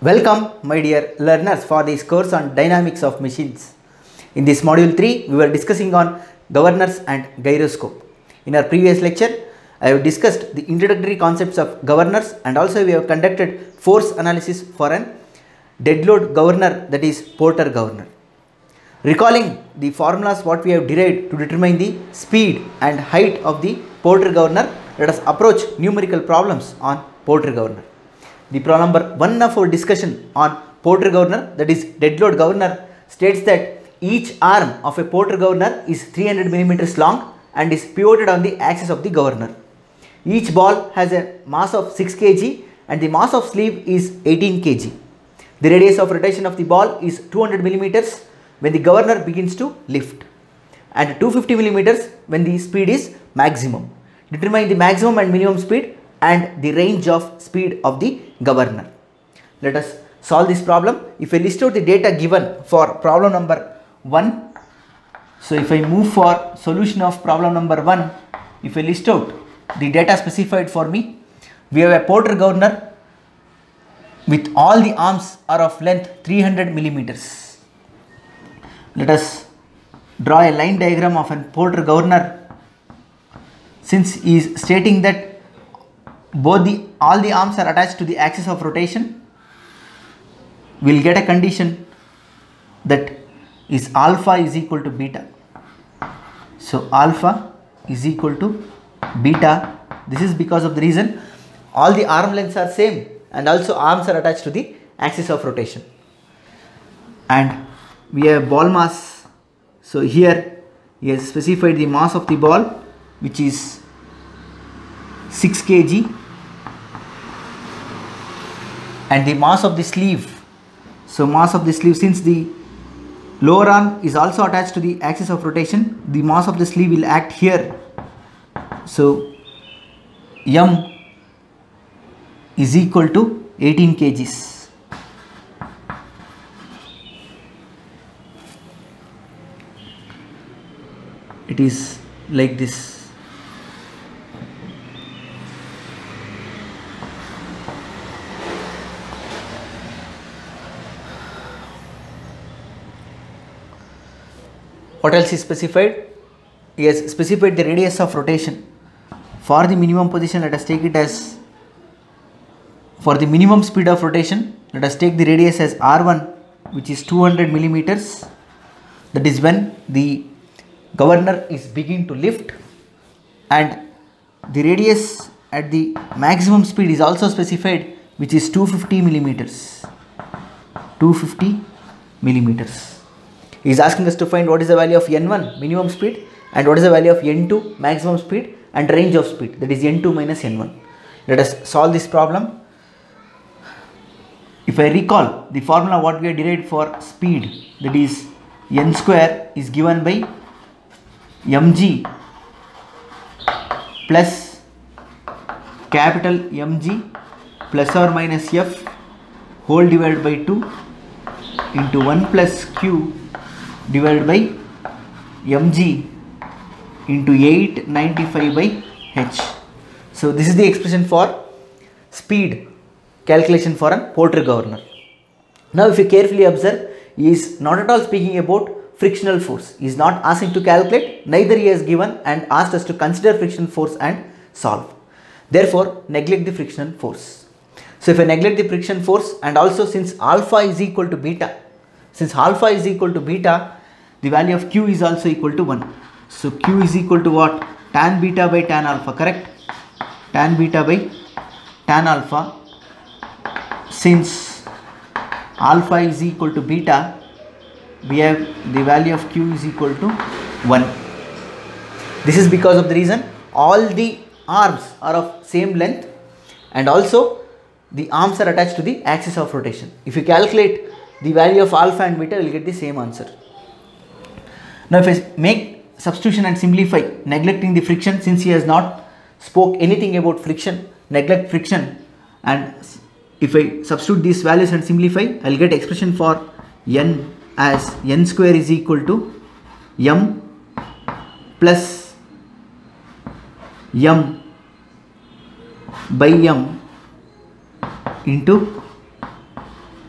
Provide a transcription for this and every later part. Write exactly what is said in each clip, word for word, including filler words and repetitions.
Welcome my dear learners for this course on dynamics of machines. In this module three, we were discussing on governors and gyroscope. In our previous lecture, I have discussed the introductory concepts of governors and also we have conducted force analysis for an dead load governor, that is Porter governor. Recalling the formulas what we have derived to determine the speed and height of the Porter governor, let us approach numerical problems on Porter governor. The problem number one of our discussion on Porter governor, that is dead load governor, states that each arm of a Porter governor is three hundred millimeters long and is pivoted on the axis of the governor. Each ball has a mass of six kilograms and the mass of sleeve is eighteen kilograms. The radius of rotation of the ball is two hundred millimeters when the governor begins to lift and two hundred fifty millimeters when the speed is maximum. Determine the maximum and minimum speed and the range of speed of the governor. Let us solve this problem. If I list out the data given for problem number one, so if I move for solution of problem number one, if I list out the data specified for me, we have a Porter governor with all the arms are of length three hundred millimeters. Let us draw a line diagram of a Porter governor. Since he is stating that both the all the arms are attached to the axis of rotation, we will get a condition that is alpha is equal to beta. So alpha is equal to beta. This is because of the reason all the arm lengths are same and also arms are attached to the axis of rotation. And we have ball mass. So here he has specified the mass of the ball, which is six kilograms, and the mass of the sleeve. So mass of the sleeve, since the lower arm is also attached to the axis of rotation, the mass of the sleeve will act here. So M is equal to eighteen kilograms. It is like this. What else is specified? He has specified the radius of rotation. For the minimum position, let us take it as, for the minimum speed of rotation, let us take the radius as R one, which is two hundred millimeters. That is when the governor is beginning to lift, and the radius at the maximum speed is also specified, which is two hundred fifty millimeters. two hundred fifty millimeters. He is asking us to find what is the value of N one minimum speed and what is the value of N two maximum speed and range of speed, that is N two minus N one. Let us solve this problem. If I recall the formula what we have derived for speed, that is N square is given by mg plus capital Mg plus or minus F whole divided by two into one plus Q divided by mg into eight ninety-five by h. So this is the expression for speed calculation for a Porter governor. Now if you carefully observe, he is not at all speaking about frictional force. He is not asking to calculate, neither he has given and asked us to consider frictional force and solve. Therefore neglect the frictional force. So if I neglect the friction force, and also since alpha is equal to beta, since alpha is equal to beta, the value of Q is also equal to one. So Q is equal to what? Tan beta by tan alpha, correct? Tan beta by tan alpha. Since alpha is equal to beta, we have the value of Q is equal to one. This is because of the reason all the arms are of same length and also the arms are attached to the axis of rotation. If you calculate the value of alpha and beta, you will get the same answer. Now if I make substitution and simplify, neglecting the friction, since he has not spoke anything about friction, neglect friction, and if I substitute these values and simplify, I will get expression for N as N square is equal to M plus M by M into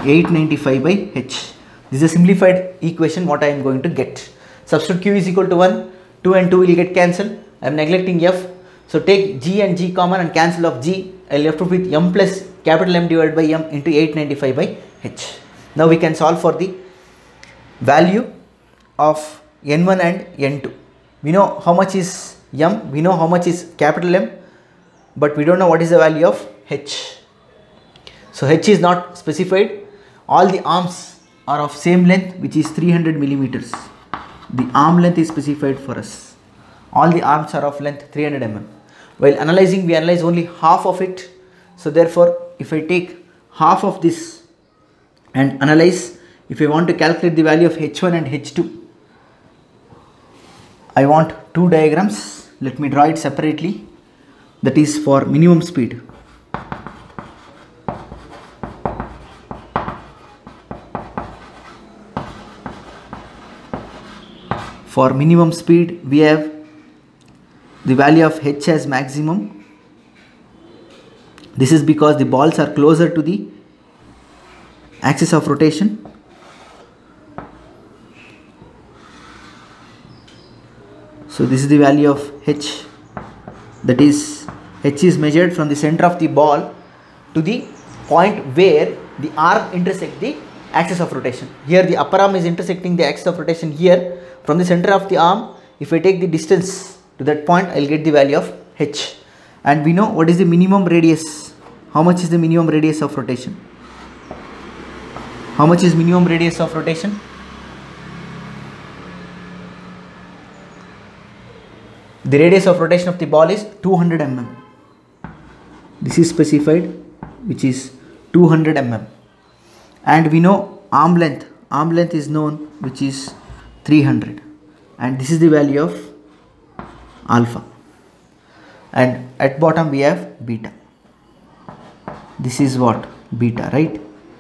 eight ninety-five by h. This is a simplified equation what I am going to get. Substitute q is equal to one, two and two will get cancelled. I am neglecting f, so take g and g common and cancel off g. I will left with m plus capital M divided by m into eight ninety-five by h. Now we can solve for the value of n one and n two. We know how much is m, we know how much is capital M, but we don't know what is the value of h. So h is not specified. All the arms are of same length, which is three hundred millimeters. The arm length is specified for us. All the arms are of length three hundred millimeters. While analyzing, we analyze only half of it. So therefore, if I take half of this and analyze, if I want to calculate the value of h one and h two, I want two diagrams. Let me draw it separately. That is for minimum speed. For minimum speed, we have the value of h as maximum. This is because the balls are closer to the axis of rotation. So this is the value of h, that is h is measured from the center of the ball to the point where the arm intersects the axis of rotation. Here the upper arm is intersecting the axis of rotation here. From the center of the arm, if I take the distance to that point, I will get the value of h. And we know what is the minimum radius. How much is the minimum radius of rotation? How much is minimum radius of rotation? The radius of rotation of the ball is two hundred millimeters. This is specified, which is two hundred millimeters. And we know arm length. Arm length is known, which is three hundred, and this is the value of alpha, and at bottom we have beta. This is what? Beta, right?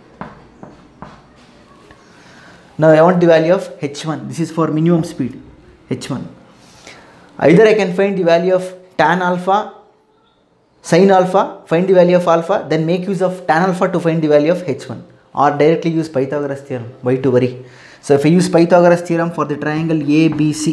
Now I want the value of h one. This is for minimum speed, h one. Either I can find the value of tan alpha, sin alpha, find the value of alpha, then make use of tan alpha to find the value of h one, or directly use Pythagoras theorem. Why to worry? So if I use Pythagoras theorem for the triangle A B C,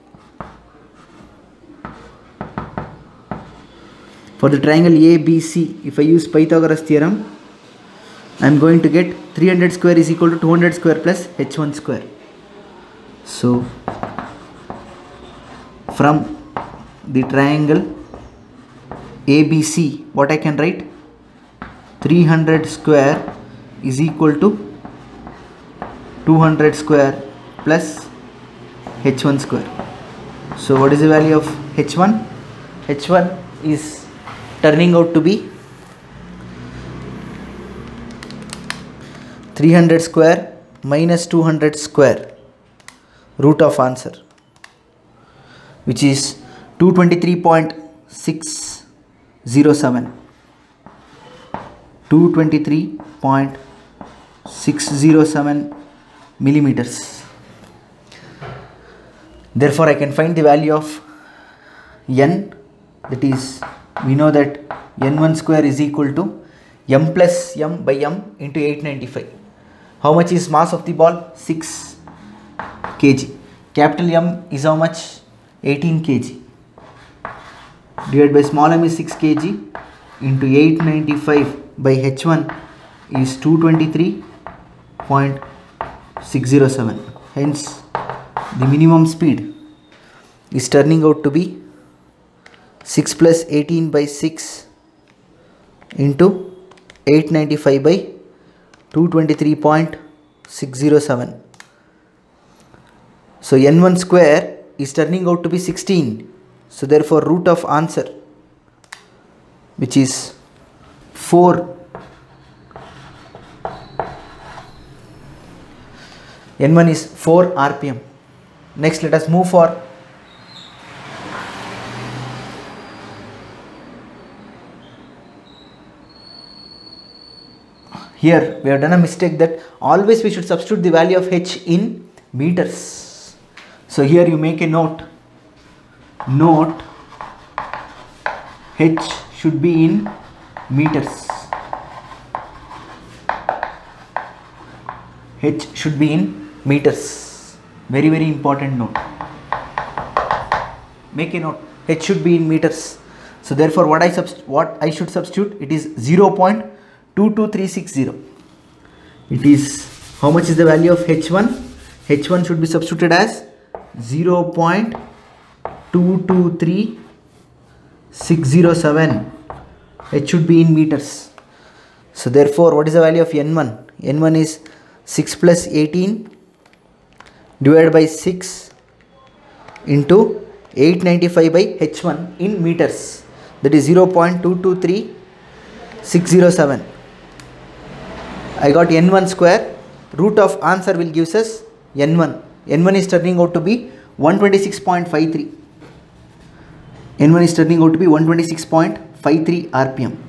for the triangle A B C, if I use Pythagoras theorem, I am going to get three hundred square is equal to two hundred square plus h one square. So from the triangle A B C, what I can write? three hundred square is equal to two hundred square plus h one square. So what is the value of h one? h one is turning out to be three hundred square minus two hundred square, root of answer, which is two hundred twenty-three point six zero seven. two hundred twenty-three point six zero seven millimeters. Therefore I can find the value of n, that is, we know that n one square is equal to m plus m by m into eight ninety-five. How much is mass of the ball? six kilograms. Capital M is how much? eighteen kilograms. Divided by small m is six kilograms into eight ninety-five by h one is two hundred twenty-three point six zero seven. Hence the minimum speed is turning out to be six plus eighteen by six into eight ninety-five by two hundred twenty-three point six zero seven. So n one square is turning out to be sixteen. So therefore root of answer, which is four, n one is four R P M. Next let us move for here. We have done a mistake that always we should substitute the value of h in meters. So here you make a note. Note h should be in meters. H should be in meters. Very very important note. Make a note. H should be in meters. So therefore, what I subst what I should substitute? It is zero point two two three six zero. It is, how much is the value of H one? H one should be substituted as zero point two two three six zero seven. H should be in meters. So therefore, what is the value of N one? N one is six plus eighteen divided by six into eight ninety-five by H one in meters. That is zero point two two three six zero seven. I got N one square. Root of answer will give us N one. N one is turning out to be one twenty-six point five three. N one is turning out to be one twenty-six point five three R P M.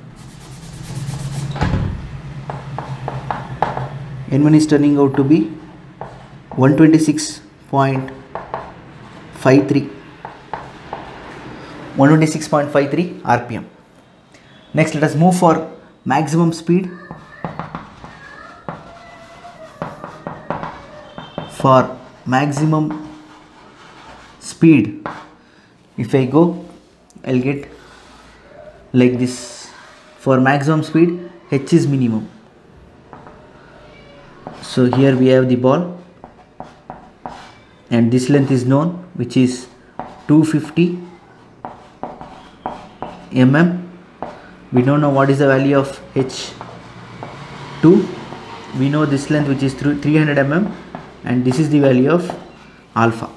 N one is turning out to be one twenty-six point five three. one twenty-six point five three R P M. Next, let us move for maximum speed. For maximum speed, if I go, I'll get like this. For maximum speed, H is minimum. So here we have the ball, and this length is known, which is two hundred fifty millimeters. We don't know what is the value of H two. We know this length, which is three hundred millimeters, and this is the value of alpha.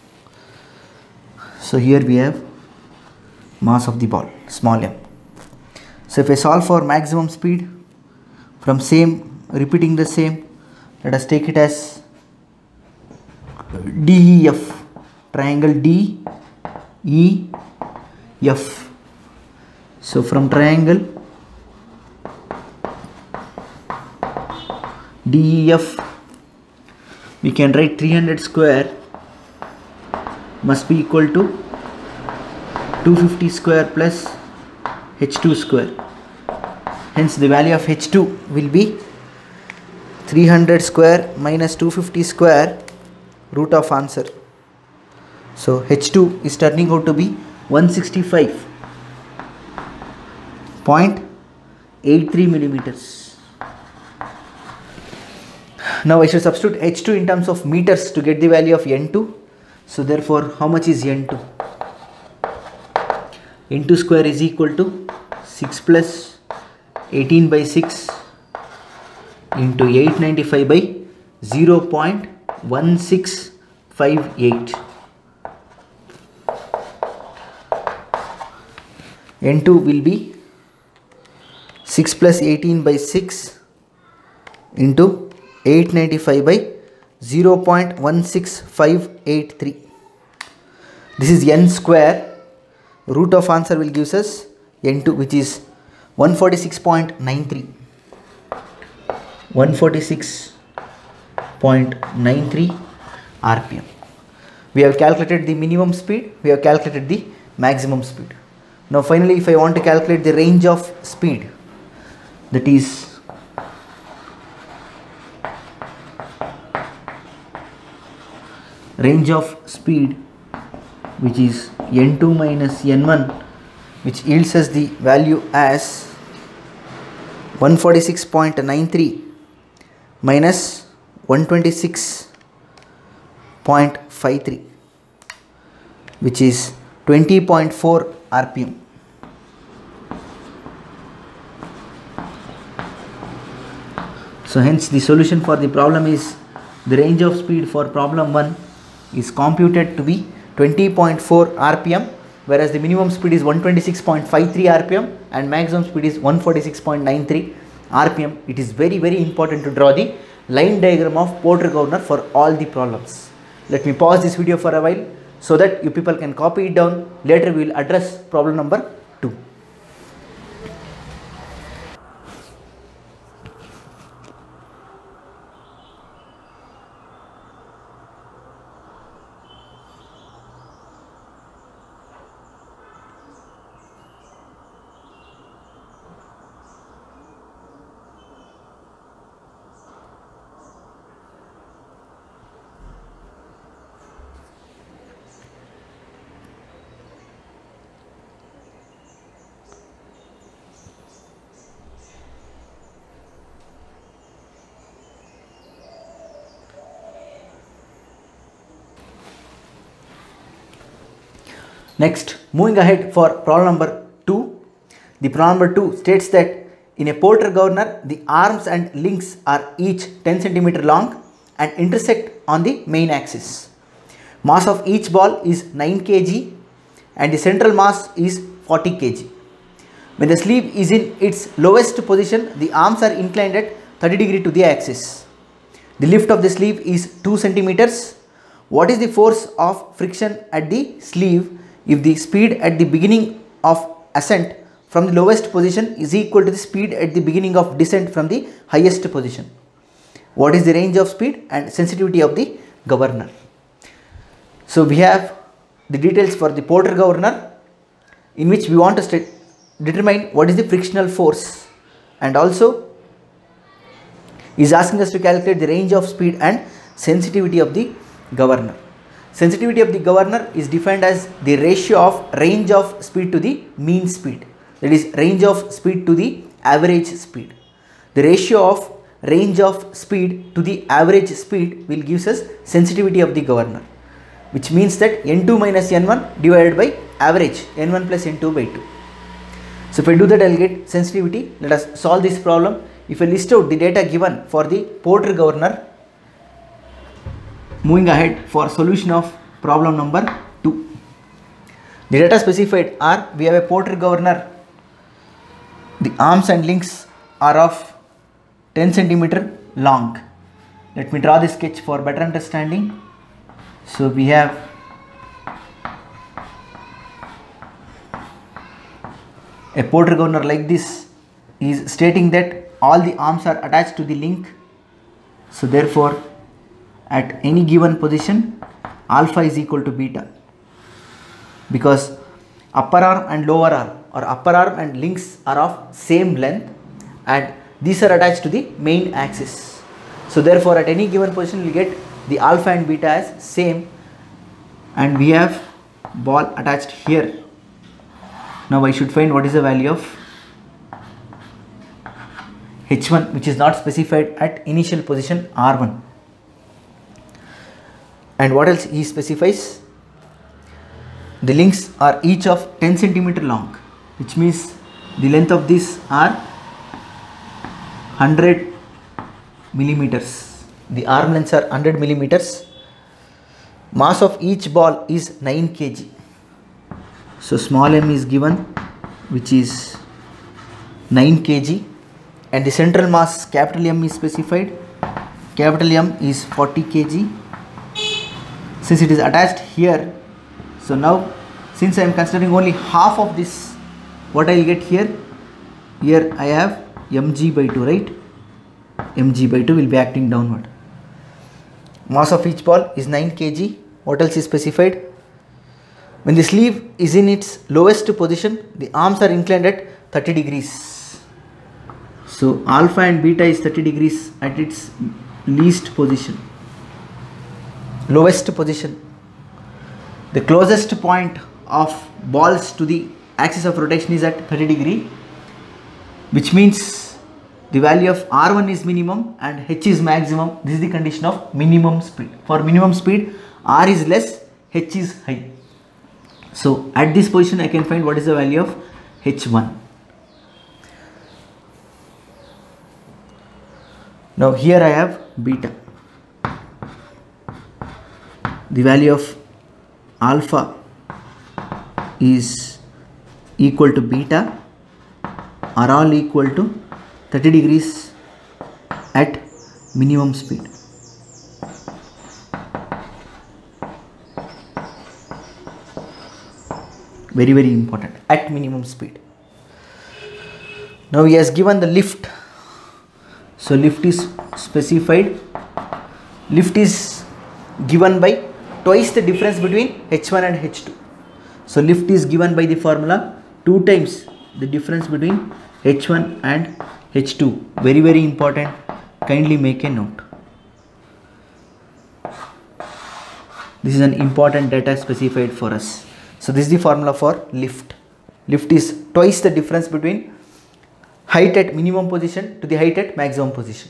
So here we have mass of the ball, small m. So if I solve for maximum speed from same, repeating the same, let us take it as D E F, triangle D E F. So from triangle D E F, we can write three hundred square must be equal to two hundred fifty square plus H two square. Hence the value of H two will be three hundred square minus two hundred fifty square, root of answer. So H two is turning out to be one sixty-five point eight three millimeters. Now I should substitute H two in terms of meters to get the value of N two. So therefore, how much is N two? N two square is equal to six plus eighteen by six into eight ninety-five by zero point one six five eight. N two will be six plus eighteen by six into eight ninety-five by zero point one six five eight three. This is N square. Root of answer will give us N two, which is one forty-six point nine three. one forty-six point nine three R P M. We have calculated the minimum speed, we have calculated the maximum speed. Now finally, if I want to calculate the range of speed, that is range of speed, which is N two minus N one, which yields us the value as one forty-six point nine three minus one twenty-six point five three, which is twenty point four R P M. So hence the solution for the problem is, the range of speed for problem one is computed to be twenty point four R P M, whereas the minimum speed is one twenty-six point five three R P M and maximum speed is one forty-six point nine three R P M. It is very very important to draw the line diagram of Porter-Governor for all the problems. Let me pause this video for a while so that you people can copy it down. Later we will address problem number two. Next, moving ahead for problem number two. The problem number two states that in a Porter governor, the arms and links are each ten centimeter long and intersect on the main axis. Mass of each ball is nine kilograms and the central mass is forty kilograms. When the sleeve is in its lowest position, the arms are inclined at thirty degrees to the axis. The lift of the sleeve is two centimeters. What is the force of friction at the sleeve if the speed at the beginning of ascent from the lowest position is equal to the speed at the beginning of descent from the highest position? What is the range of speed and sensitivity of the governor? So we have the details for the Porter governor, in which we want to determine what is the frictional force, and also is asking us to calculate the range of speed and sensitivity of the governor. Sensitivity of the governor is defined as the ratio of range of speed to the mean speed, that is range of speed to the average speed. The ratio of range of speed to the average speed will give us sensitivity of the governor, which means that n two minus n one divided by average n one plus n two by two. So if I do that, I will get sensitivity. Let us solve this problem. If I list out the data given for the Porter governor, moving ahead for solution of problem number two. The data specified are, we have a Porter governor. The arms and links are of ten centimeter long. Let me draw the sketch for better understanding. So we have a Porter governor like this is stating that all the arms are attached to the link. So therefore at any given position alpha is equal to beta, because upper arm and lower arm or upper arm and links are of same length and these are attached to the main axis. So therefore at any given position we will get the alpha and beta as same, and we have ball attached here. Now I should find what is the value of H one, which is not specified at initial position R one. And what else he specifies? The links are each of ten centimeter long, which means the length of these are one hundred millimeters. The arm lengths are one hundred millimeters. Mass of each ball is nine kilograms. So small m is given, which is nine kilograms, and the central mass capital M is specified. Capital M is forty kilograms. Since it is attached here, so now since I am considering only half of this, what I will get here? Here I have mg by two, right? Mg by two will be acting downward. Mass of each ball is nine kilograms. What else is specified? When the sleeve is in its lowest position, the arms are inclined at thirty degrees. So alpha and beta is thirty degrees at its least position, lowest position. The closest point of balls to the axis of rotation is at thirty degrees, which means the value of R one is minimum and H is maximum. This is the condition of minimum speed. For minimum speed, R is less, H is high. So at this position I can find what is the value of H one. Now here I have beta. The value of alpha is equal to beta are all equal to thirty degrees at minimum speed. Very very important, at minimum speed. Now he has given the lift. So lift is specified. Lift is given by twice the difference between H one and H two. So lift is given by the formula two times the difference between H one and H two. Very very important, kindly make a note. This is an important data specified for us. So this is the formula for lift. Lift is twice the difference between height at minimum position to the height at maximum position.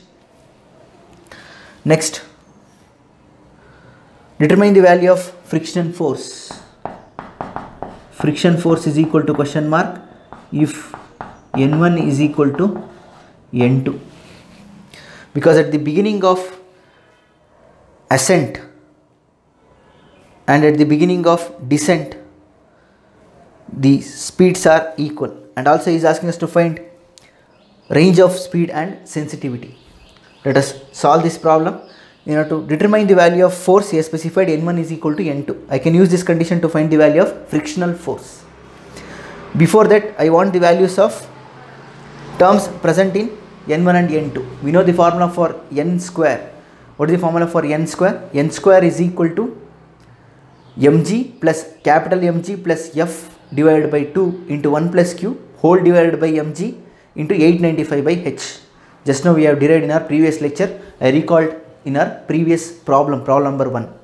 Next, determine the value of friction force. friction force is equal to question mark if N one is equal to N two, because at the beginning of ascent and at the beginning of descent the speeds are equal, and also he is asking us to find range of speed and sensitivity. Let us solve this problem. In order to determine the value of force, he has specified N one is equal to N two. I can use this condition to find the value of frictional force. Before that, I want the values of terms present in N one and N two. We know the formula for N square. What is the formula for N square? N square is equal to mg plus capital M G plus F divided by two into one plus Q whole divided by mg into eight ninety-five by H. Just now we have derived in our previous lecture. I recalled in our previous problem, problem number one.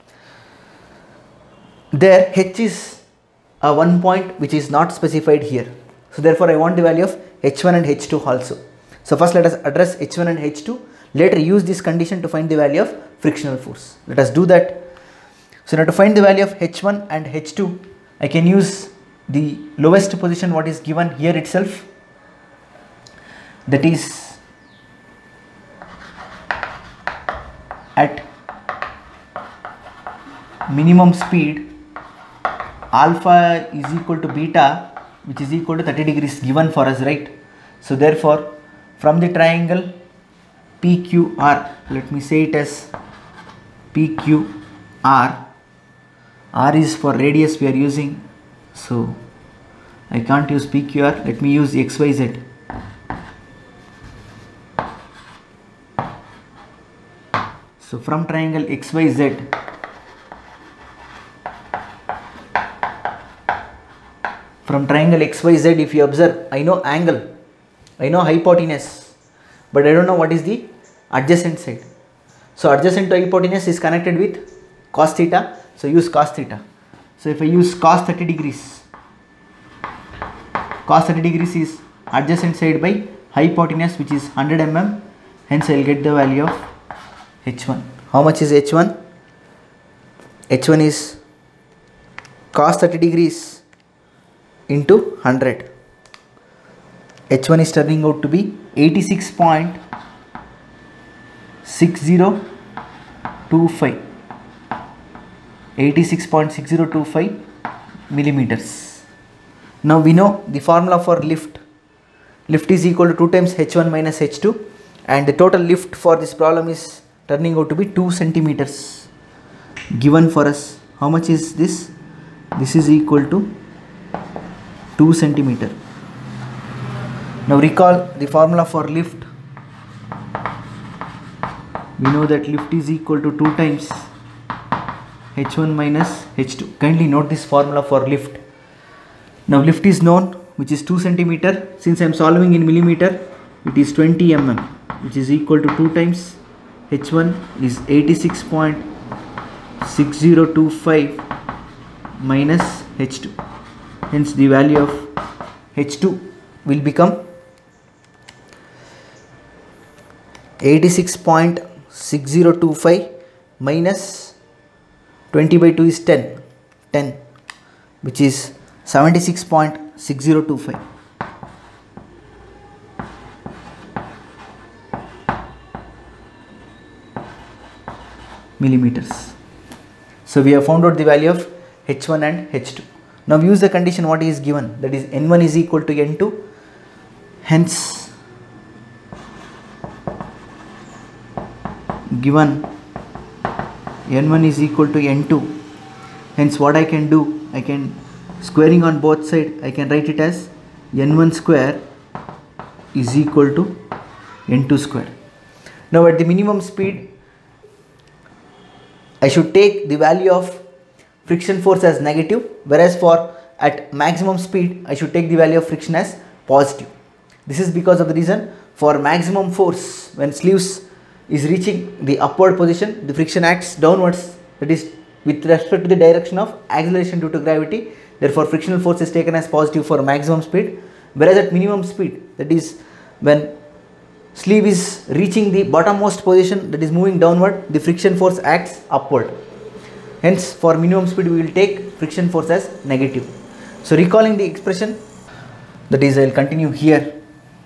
There H is a one point which is not specified here. So therefore I want the value of H one and H two also. So first let us address H one and H two. Later use this condition to find the value of frictional force. Let us do that. So now to find the value of H one and H two, I can use the lowest position what is given here itself, that is at minimum speed alpha is equal to beta, which is equal to thirty degrees given for us, right? So therefore from the triangle P Q R, let me say it as P Q R, R is for radius we are using, so I can't use P Q R, let me use X Y Z. So from triangle X Y Z, from triangle X Y Z, if you observe, I know angle, I know hypotenuse, but I don't know what is the adjacent side. So adjacent to hypotenuse is connected with cos theta, so use cos theta. So if I use cos thirty degrees, cos thirty degrees is adjacent side by hypotenuse, which is one hundred millimeters, hence I will get the value of H one. How much is H one? H one is cos thirty degrees into one hundred. H one is turning out to be eighty-six point six zero two five. eighty-six point six zero two five millimeters. Now we know the formula for lift. Lift is equal to two times H one minus H two, and the total lift for this problem is turning out to be two centimeters given for us. How much is this? This is equal to two centimeter. Now recall the formula for lift. We know that lift is equal to two times H one minus H two. Kindly note this formula for lift. Now lift is known, which is two centimeter. Since I am solving in millimeter, it is twenty millimeters, which is equal to two times H one is eighty-six point six zero two five minus H two. Hence the value of H two will become eighty-six point six zero two five minus twenty by two is ten, ten, which is seventy-six point six zero two five. Millimeters. So we have found out the value of H one and H two. Now use the condition what is given, that is N one is equal to N two. Hence given N one is equal to N two. Hence what I can do, I can squaring on both sides, I can write it as N one square is equal to N two square. Now at the minimum speed, I should take the value of friction force as negative, whereas for at maximum speed I should take the value of friction as positive. This is because of the reason, for maximum force when sleeves is reaching the upward position, the friction acts downwards, that is with respect to the direction of acceleration due to gravity. Therefore frictional force is taken as positive for maximum speed, whereas at minimum speed, that is when sleeve is reaching the bottommost position, that is moving downward, the friction force acts upward. Hence for minimum speed we will take friction force as negative. So recalling the expression, that is, I will continue here.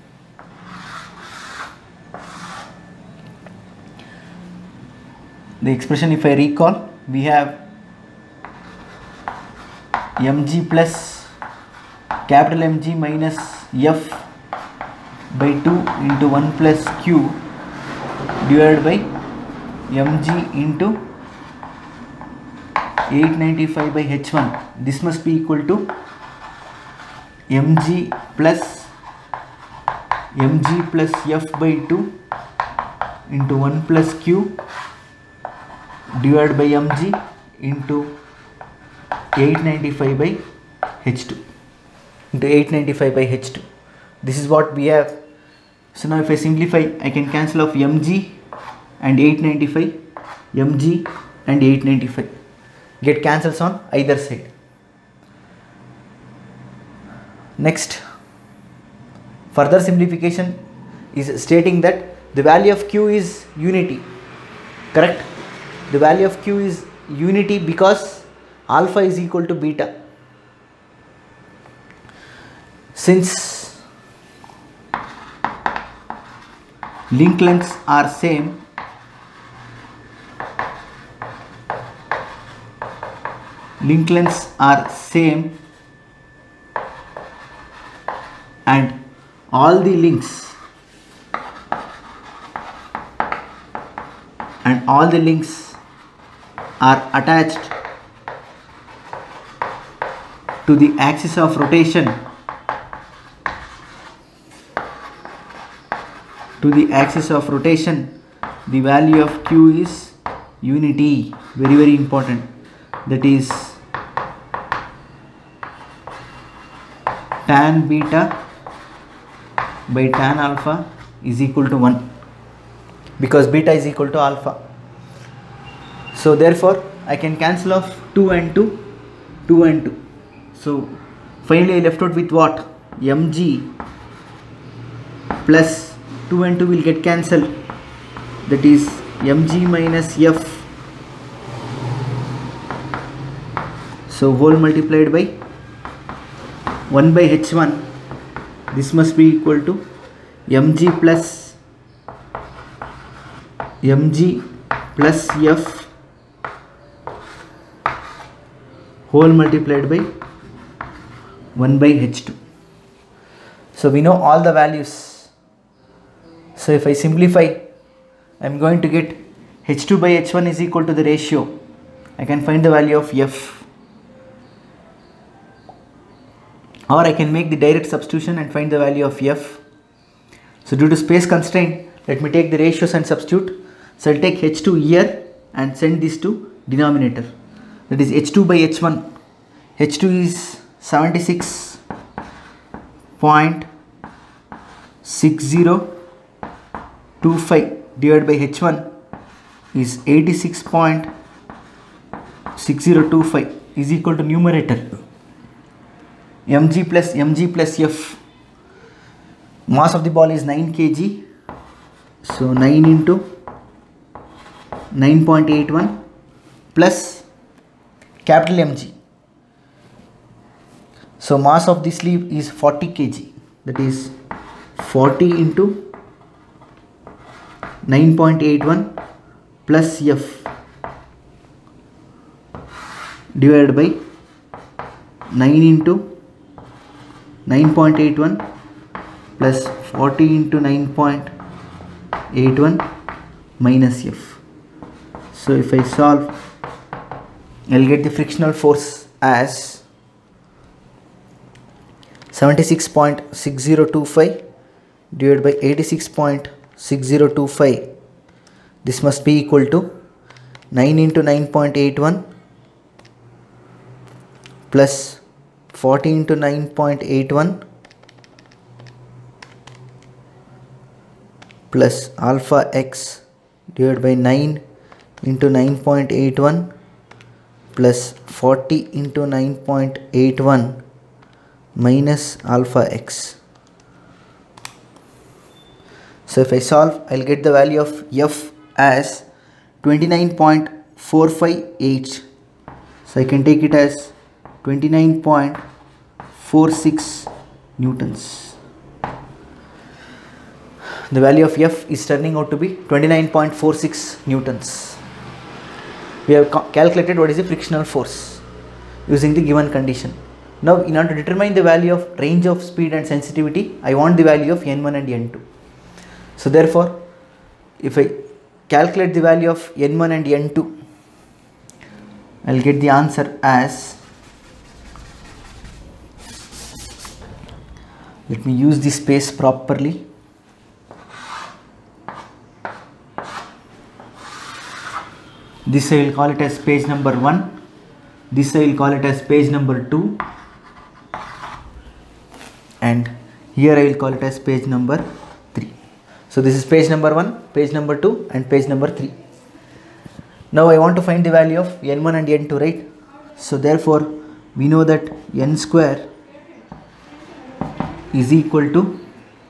The expression, if I recall, we have mg plus capital M G minus F by two into one plus Q divided by mg into eight ninety-five by H one. This must be equal to mg plus mg plus F by two into one plus Q divided by mg into eight ninety-five by H two into eight ninety-five by H two. This is what we have. So now if I simplify, I can cancel off mg and eight ninety-five, mg and eight ninety-five. Get cancels on either side. Next, further simplification is stating that the value of Q is unity. Correct? The value of Q is unity because alpha is equal to beta. Since link lengths are same, link lengths are same and all the links and all the links are attached to the axis of rotation to the axis of rotation, the value of Q is unity. Very very important. That is tan beta by tan alpha is equal to one, because beta is equal to alpha. So therefore I can cancel off two and two, two and two. So finally I left out with what? Mg plus two and two will get cancelled. That is mg minus F. So whole multiplied by one by H one. This must be equal to mg plus mg plus F whole multiplied by one by H two. So we know all the values. So if I simplify, I am going to get H two by H one is equal to the ratio. I can find the value of F. Or I can make the direct substitution and find the value of F. So due to space constraint, let me take the ratios and substitute. So I'll take H two here and send this to denominator. That is H two by H one. H two is seventy-six point six zero two five divided by H one is eighty-six point six zero two five is equal to numerator mg plus mg plus F. Mass of the ball is nine kilograms. So nine into nine point eight one plus capital Mg. So mass of the sleeve is forty kilograms. That is forty into nine point eight one plus F divided by nine into nine point eight one plus forty into nine point eight one minus F. So if I solve, I will get the frictional force as seventy-six point six zero two five divided by eighty-six point six zero two five. This must be equal to nine into nine point eight one plus forty into nine point eight one plus alpha x divided by nine into nine point eight one plus forty into nine point eight one minus alpha x. So if I solve, I will get the value of F as twenty-nine point four five eight. So I can take it as twenty-nine point four six newtons. The value of F is turning out to be twenty-nine point four six newtons. We have calculated what is the frictional force using the given condition. Now, in order to determine the value of range of speed and sensitivity, I want the value of N one and N two. So therefore, if I calculate the value of N one and N two, I will get the answer as, let me use the space properly. This I will call it as page number one, this I will call it as page number two, and here I will call it as page number three. So this is page number one, page number two and page number three. Now I want to find the value of N one and N two, right? So therefore we know that N square is equal to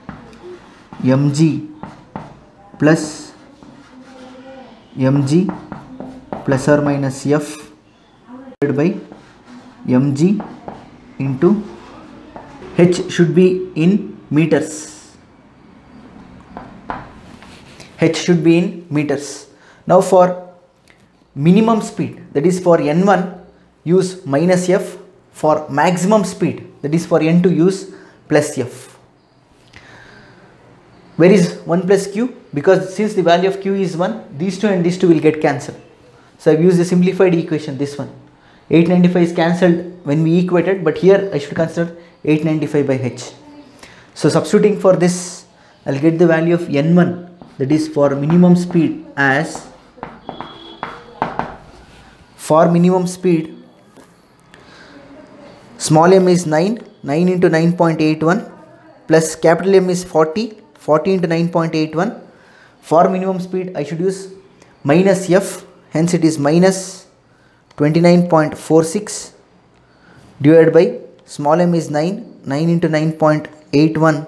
mg plus mg plus or minus F divided by mg into H should be in meters. H should be in meters. Now for minimum speed, that is for N one, use minus F. For maximum speed, that is for N two, use plus F. Where is one plus Q? Because since the value of Q is one, these two and these two will get cancelled. So I have used the simplified equation, this one. eight ninety-five is cancelled when we equated, but here I should consider eight ninety-five by H. So substituting for this, I will get the value of N one, that is for minimum speed, as, for minimum speed, small m is nine, nine into nine point eight one, plus capital M is forty, forty into nine point eight one. For minimum speed I should use minus F, hence it is minus twenty-nine point four six divided by small m is nine, nine into nine point eight one,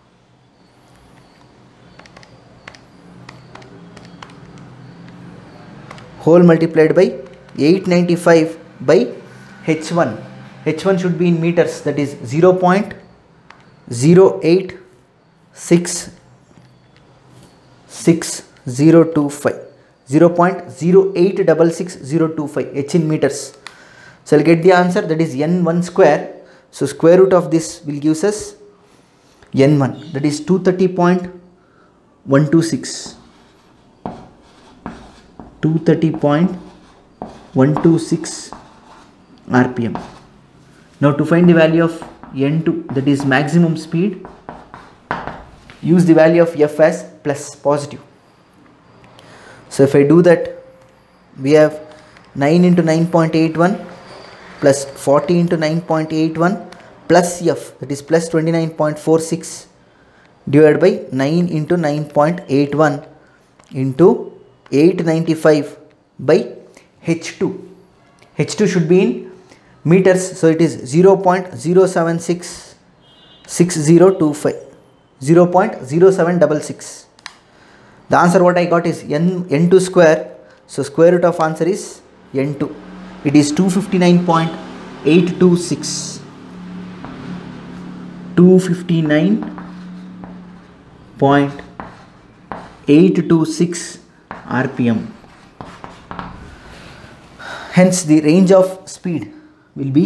whole multiplied by eight ninety-five by H one. H one should be in meters, that is zero point zero eight six six zero two five, zero point zero eight six six zero two five, H in meters. So I will get the answer, that is N one square. So square root of this will give us N one, that is two thirty point one two six, two thirty point one two six R P M. Now to find the value of N two, that is maximum speed, use the value of F as plus, positive. So if I do that, we have nine into nine point eight one plus forty into nine point eight one plus F, that is plus twenty-nine point four six divided by nine into nine point eight one into eight ninety-five by H two. H two should be in meters, so it is zero point zero seven six six zero two five, zero point zero seven six six. The answer what I got is N, N two square. So square root of answer is N two. It is two fifty-nine point eight two six. two fifty-nine point eight two six R P M. Hence the range of speed will be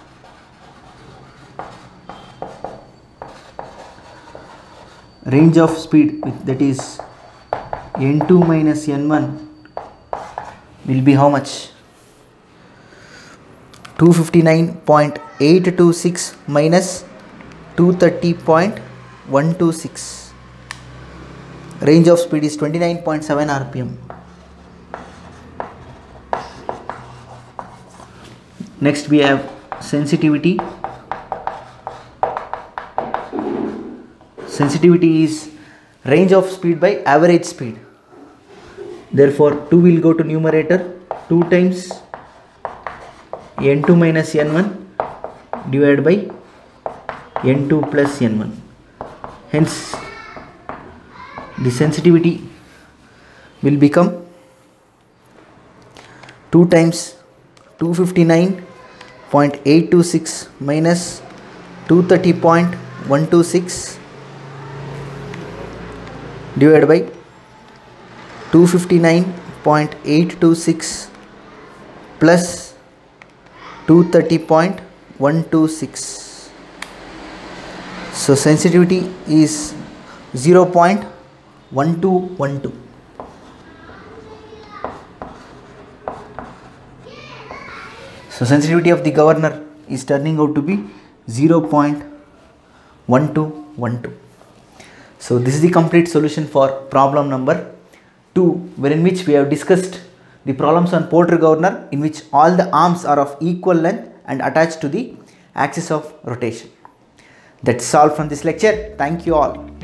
range of speed with, that is N two minus N one, will be how much? two fifty-nine point eight two six minus two thirty point one two six. Range of speed is twenty-nine point seven R P M. Next we have sensitivity. Sensitivity is range of speed by average speed. Therefore two will go to numerator, two times N two minus N one divided by N two plus N one. Hence the sensitivity will become two times two fifty-nine point eight two six minus two thirty point one two six divided by two fifty-nine point eight two six plus two thirty point one two six. So sensitivity is zero point one two one two. So sensitivity of the governor is turning out to be zero point one two one two. So this is the complete solution for problem number two, wherein which we have discussed the problems on Porter governor, in which all the arms are of equal length and attached to the axis of rotation. That's all from this lecture. Thank you all.